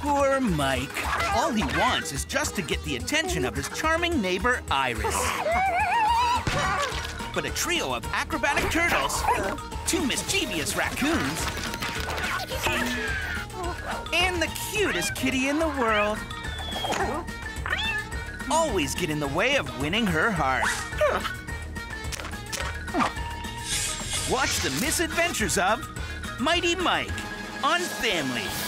Poor Mike. All he wants is just to get the attention of his charming neighbor, Iris. But a trio of acrobatic turtles, 2 mischievous raccoons, and the cutest kitty in the world always get in the way of winning her heart. Watch the misadventures of Mighty Mike on Family.